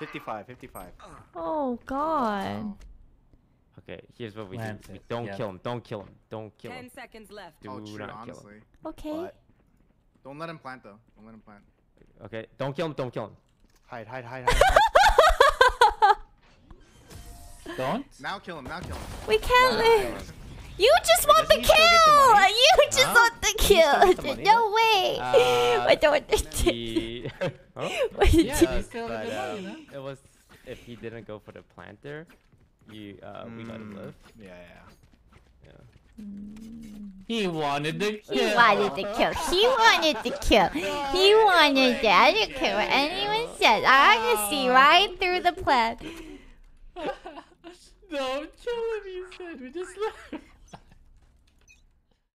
55, 55. Oh God. Okay, here's what we do. Plant We it, don't yeah. kill him. Don't kill him. Don't kill 10 him. seconds left. Do Oh, true, not kill him. honestly. Okay. What? Don't let him plant though. Don't let him plant. Okay, don't kill him. Don't kill him. Hide, hide, hide, hide. Don't? Now kill him. Now kill him. We can't live. You just want the doesn't he still get the kill. money? You just Huh? want the Doesn't he still kill. get the money, No way. I don't. He... huh? What did Yeah, you- he's still But the money, no? it was if he didn't go for the planter, we let him live. Yeah, yeah. Yeah. He wanted the kill. He wanted the kill. He wanted the kill. He wanted that. I don't care what anyone says. I'm gonna see right through the plan. Don't kill him, he said. We just let him.